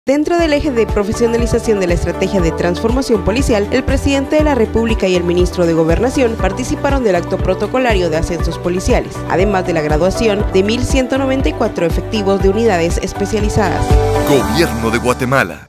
Dentro del eje de profesionalización de la estrategia de transformación policial, el presidente de la República y el ministro de Gobernación participaron del acto protocolario de ascensos policiales, además de la graduación de 1.194 efectivos de unidades especializadas. Gobierno de Guatemala.